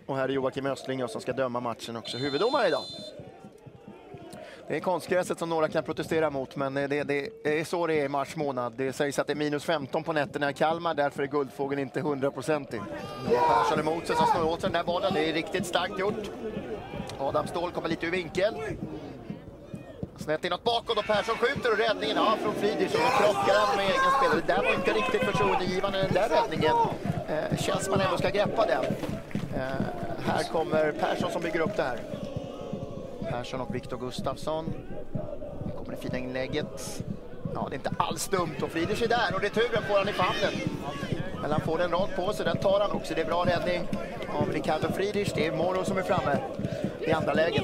Och här är Joakim Östling som ska döma matchen också. Huvuddomare idag. Det är konstgräset som några kan protestera mot, men det är så det är i mars månad. Det sägs att det är minus 15 på nätterna i Kalmar, därför är Guldfågeln inte 100%. Det är Persson emot sig som snurrar åt den där bollen. Det är riktigt starkt gjort. Adam Ståhl kommer lite ur vinkel. Snett inåt bakåt och Persson skjuter och räddningen från Friedrich och krockar han med egen spelare. Det där var inte riktigt förtroendegivande, den där räddningen. Känns som man ändå ska greppa den. Här kommer Persson som bygger upp det här. Persson och Viktor Gustafsson. Nu kommer det fina inlägget. Ja, det är inte alls dumt. Och Friedrich är där och returen får han i famnen. Men han får den rakt på sig, den tar han också. Det är bra räddning av Ricardo Friedrich. Det är Moro som är framme i andra läget.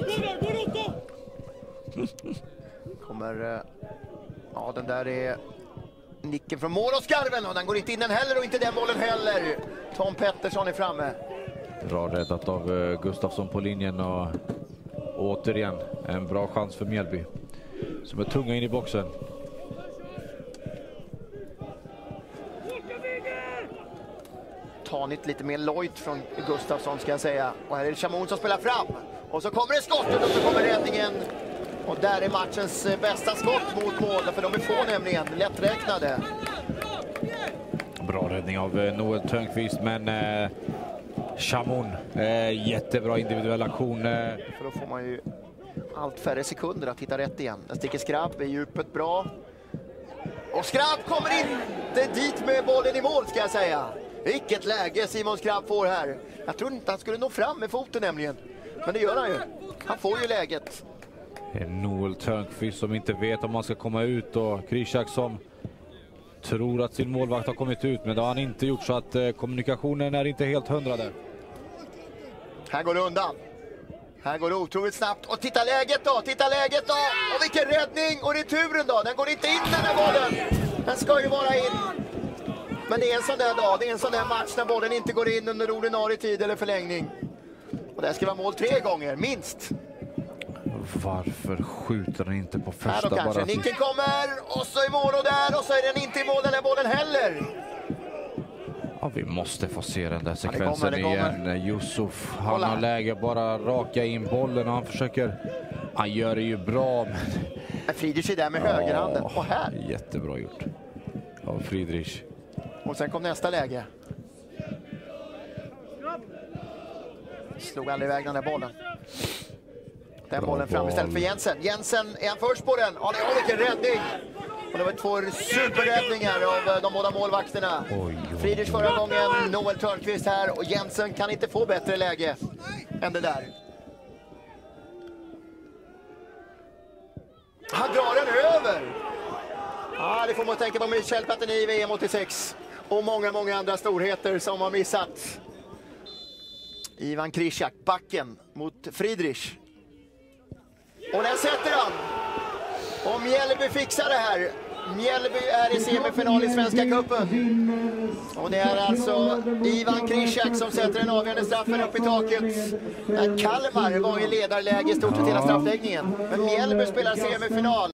Kommer... Ja, den där är nicken från Moro-skarven och den går inte in den heller och inte den bollen heller. Tom Pettersson är framme. Bra räddat av Gustafsson på linjen och återigen en bra chans för Mjällby som är tunga in i boxen. Tanigt lite mer lojt från Gustafsson ska jag säga. Och här är det Chamon som spelar fram. Och så kommer det skottet och så kommer räddningen. Och där är matchens bästa skott mot mål. För de är få nämligen, lätträknade. Bra räddning av Noel Törnqvist, men Chamon, jättebra individuell aktion. För då får man ju allt färre sekunder att hitta rätt igen. Den sticker Skrabb, är djupet bra. Och Skrabb kommer inte dit med bollen i mål ska jag säga. Vilket läge Simon Skrabb får här. Jag tror inte han skulle nå fram med foten nämligen. Men det gör han ju. Han får ju läget. Noel Törnqvist som inte vet om man ska komma ut och Krishak som tror att sin målvakt har kommit ut, men det har han inte gjort, så att kommunikationen är inte helt 100 där. Här går det undan. Här går det otroligt snabbt. Och titta läget då, Och vilken räddning! Och returen då, den går inte in den här bollen. Den ska ju vara in. Men det är en sån där dag, det är en sån där match när bollen inte går in under ordinarie tid eller förlängning. Och det ska vara mål 3 gånger, minst. Varför skjuter den inte på första? Här då kanske, bara nicken kommer och så är Moro där och så är den inte i mål den här bollen heller. Ja, vi måste få se den där sekvensen det kommer. igen. Yusuf, han har läge bara raka in bollen och han försöker. Han gör det ju bra, men Friedrich är där med högerhanden. Och här. Jättebra gjort av Friedrich. Och sen kom nästa läge. Slog aldrig iväg den där bollen. Den bra bollen fram istället för Jensen. Jensen, är han först på den? Ja, det var vilken räddning! Och det var 2 superräddningar av de båda målvakterna. Friedrich förra gången, Noel Törnqvist här. Och Jensen kan inte få bättre läge än det där. Han drar den över! Ja, det får man tänka på Michel Platini i VM 86. Och många andra storheter som har missat. Ivan Krishak, backen mot Friedrich. Och den sätter han. Och Mjällby fixar det här. Mjällby är i semifinal i Svenska cupen. Och det är alltså Ivan Krishak som sätter den avgörande straffen upp i taket. Kalmar var i ledarläge i stort sett hela straffläggningen. Men Mjällby spelar semifinal.